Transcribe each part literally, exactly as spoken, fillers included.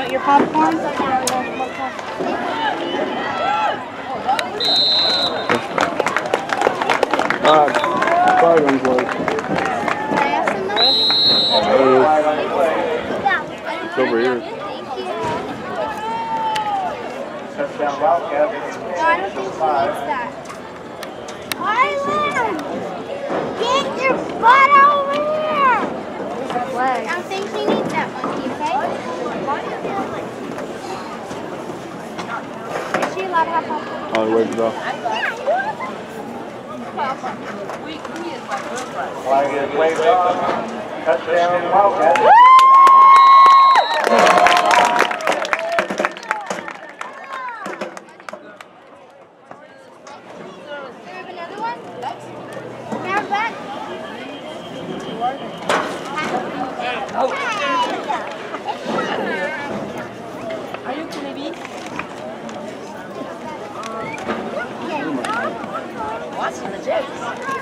want your popcorn? Uh, flag on close. It's over here. Touchdown Wildcat. No, I don't think she needs that. Island! Get your butt over here! I don't think she needs that monkey, okay? Is she allowed to have popcorn? Oh, where'd you go? Flag is waved off. Touchdown Wildcat. Are you okay, baby? Watching the Jets.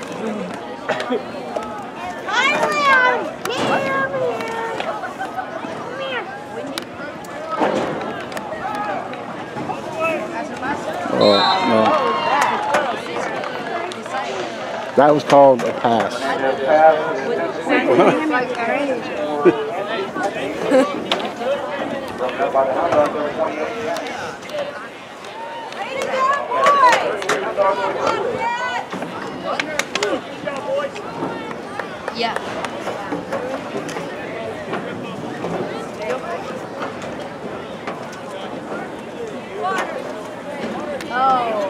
Island! Get over here! Come here. Oh, no. That was called a pass. Yeah. Oh.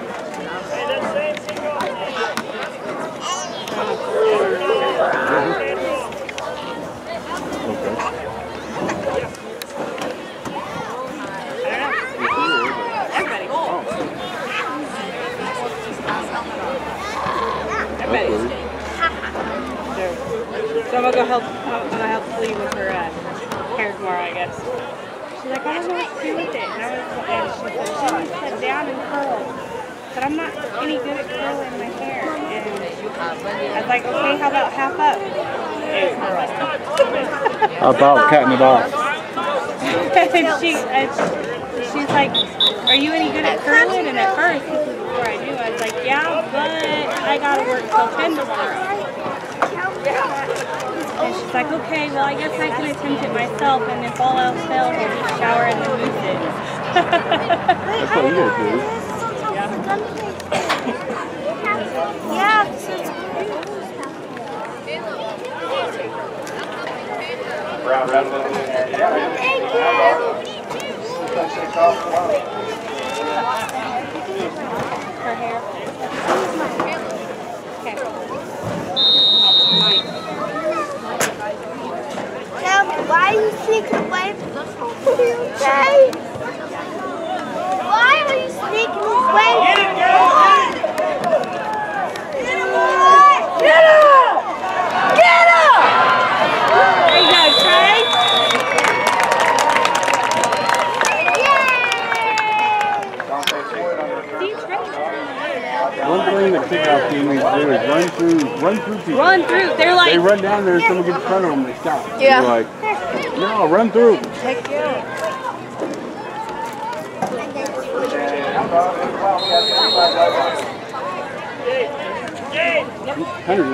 So I'm gonna go help. I'm gonna help Lee with her uh, hair tomorrow, I guess. She's like, I don't know what to do with it, and I was, and she said, she needs to sit down and curl. But I'm not any good at curling my hair, and I was like, okay, how about half up and curl? How about cutting it off? and she, and she's like, are you any good at curling? And at first, this was before I knew, I was like, yeah, but I gotta work till ten tomorrow. And she's like, okay, well, I guess I can attempt it myself, and if all else fails, I'll just shower and then move it. That's what you gotta do. Yeah. Thank you. Her hair. Okay. Now, why are you sneaking away from the phone? Okay? Why are you sneaking away from the phone? Get up! Get up! There you go, Trey. One thing that kickoff team needs to do is run through, run through people. Run through. They're like. They run down there, someone gets in front of them, they stop. Yeah. They're like, no, run through. Heck yeah. Henry.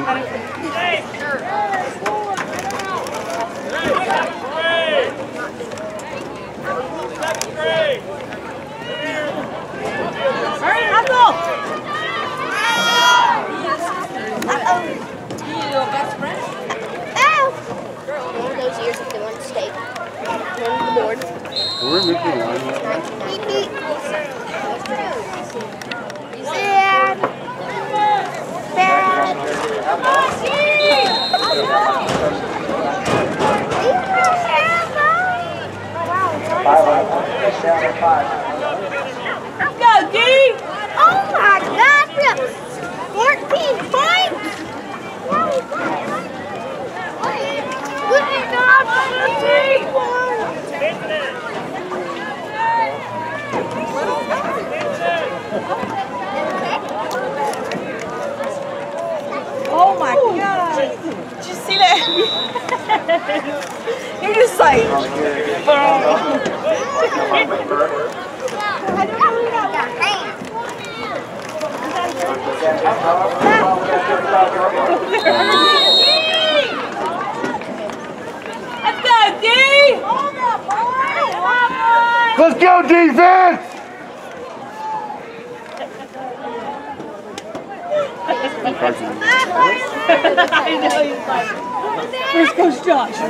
Hurry, hustle! Uh-oh. You your best friend? Ow! One of those years if they want to stay. One of the board. We're in the line. Beep, beep. Bad. Bad. Go, Dee! Oh my God! fourteen points! Good job, fourteen Oh my God! Did you see that? You're just like. Let's go, defense! I know, he's like, where's Coach Josh?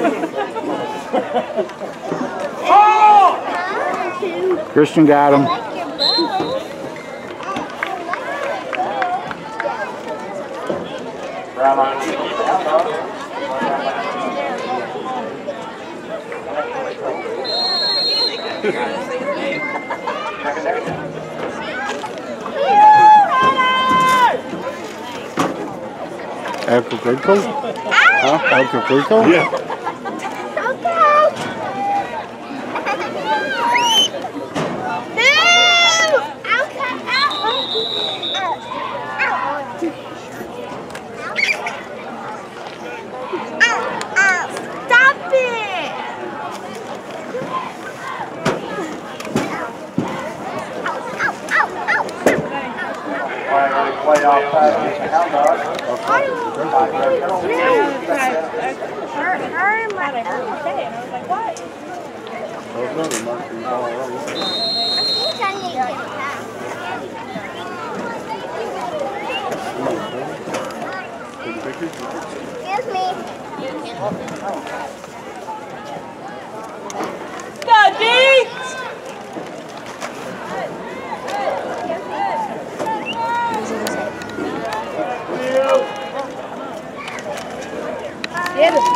Christian got him. Acapulco? Huh? Acapulco? Yeah. Play outside the hound dog. Her, her, my I heard you say it, and I was like, what? Excuse me. Daddy! Get it.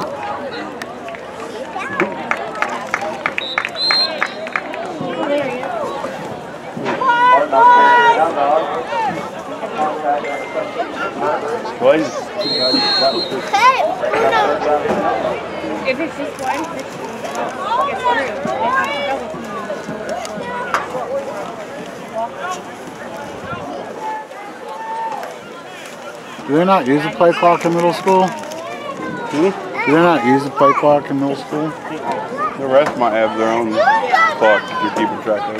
Boys. Hey, Bruno. If it's just one fish, it's through. They have to double Do they not use a play clock in middle school? Hmm? Do they not use a play clock in middle school? The rest might have their own clock that you're keeping track of.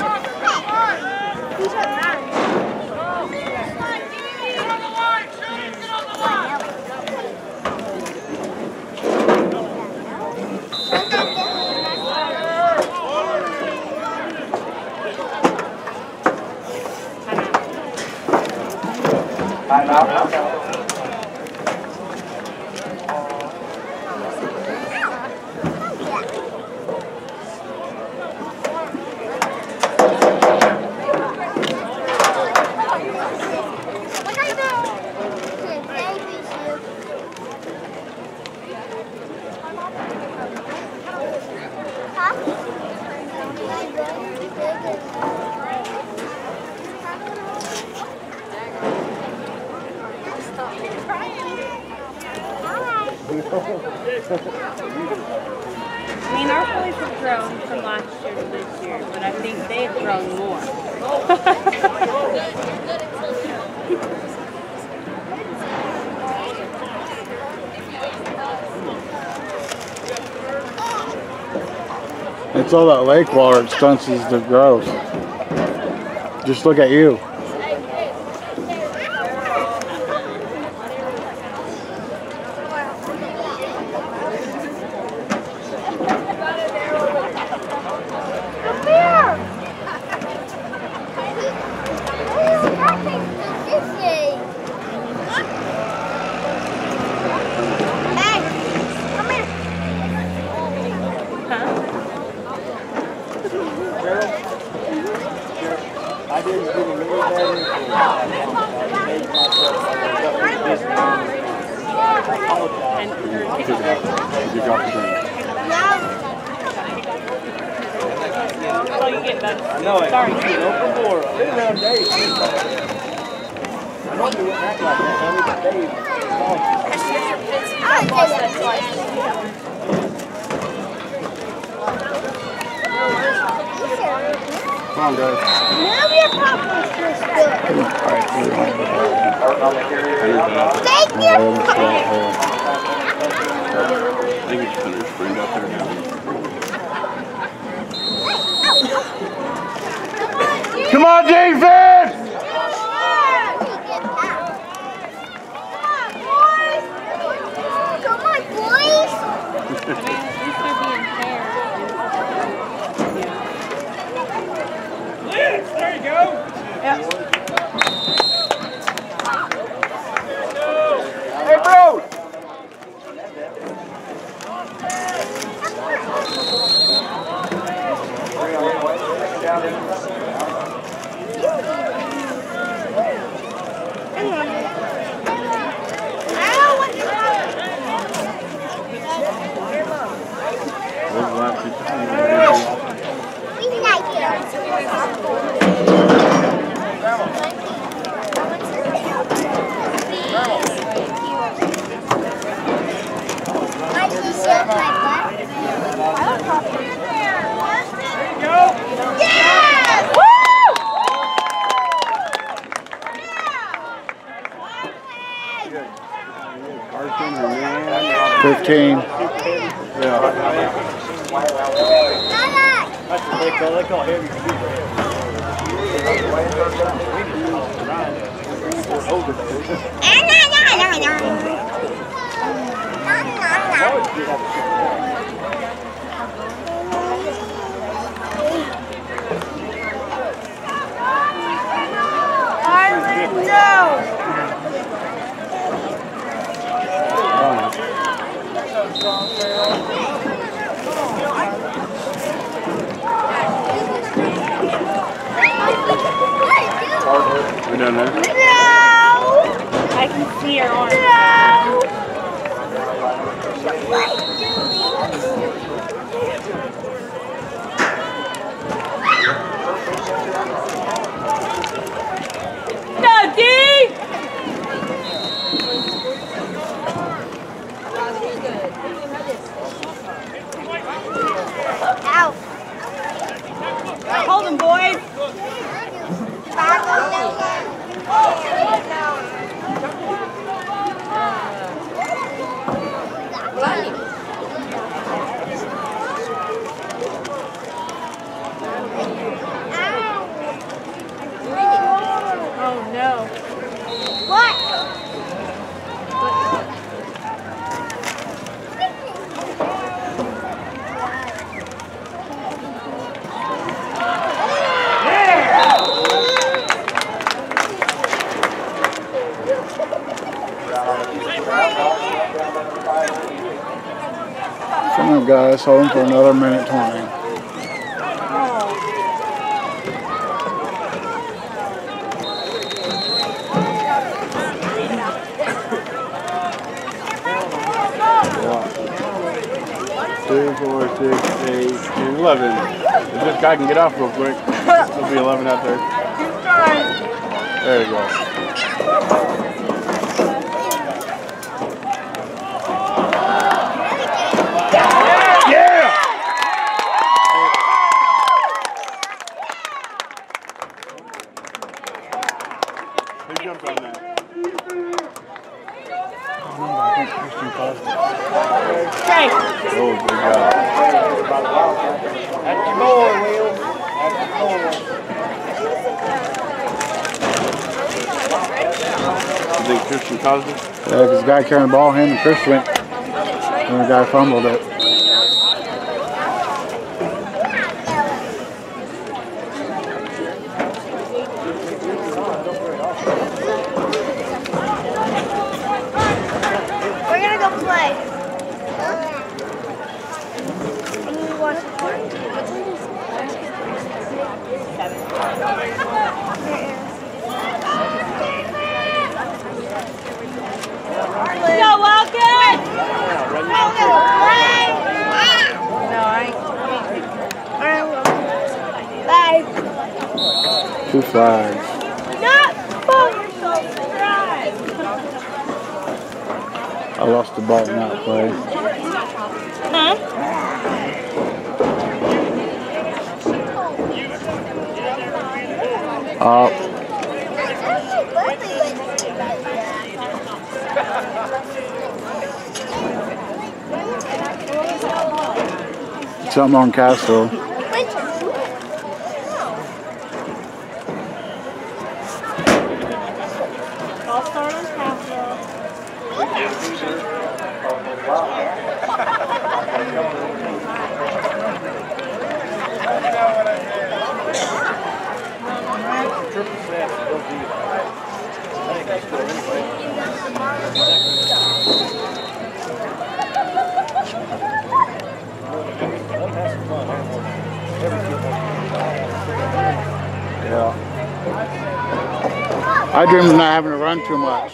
Time out. I mean, our boys have grown from last year to this year, but I think they've grown more. It's all that lake water that stunts the growth. Just look at you. I didn't give him any better. And You got the drink. that's all you get, bud. I know it. Sorry. Open door. Been around Dave. I normally wouldn't act like that, honey, but Dave. Come on, guys. Move your popcorn first. Thank you. I think it's finished. Bring it up there now. Come on, defense! Come on, boys. I mean, at least they're being fair. Fifteen. Yeah. That's what they call, they call heavy super We done there? No! I can see your arm. No! No, D! Ow! Hold him, boys! Oh no. What? Come on, guys, hold for another minute twenty. Two, four, six, eight, ten, eleven. If this guy can get off real quick, there'll be eleven out there. There you go. Yeah! Who jumped on that? Hey. Oh, good job. That's your boy, Will. That's your boy. You think Christian caused it? Yeah, because the guy carrying the ball, him and Chris went, and the guy fumbled it. We're gonna go play. And you watch the court. Yo, Wildcat! We're gonna play. No, I ain't. Bye. Two flags. Not for subscribe. I lost the ball in that play. Huh? Up. Something on Cassville. I'll start on Cassville. Triple set. Go do it. I think that's good anyway. Let's have some fun. Every kid wants to Yeah. I dream of not having to run too much.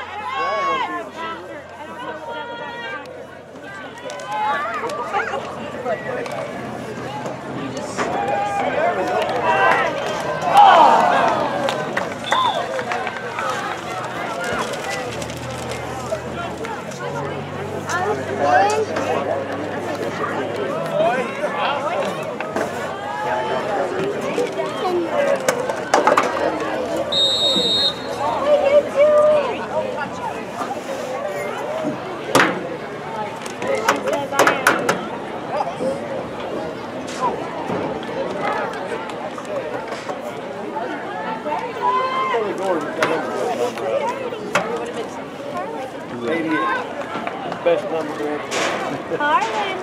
Best number to Harlan.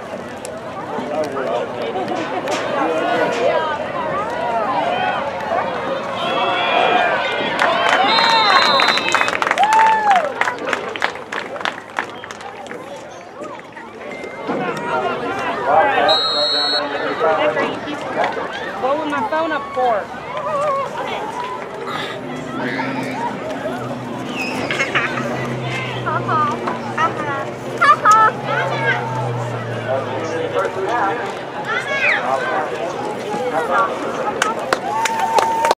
What was my phone up for? Ha ha.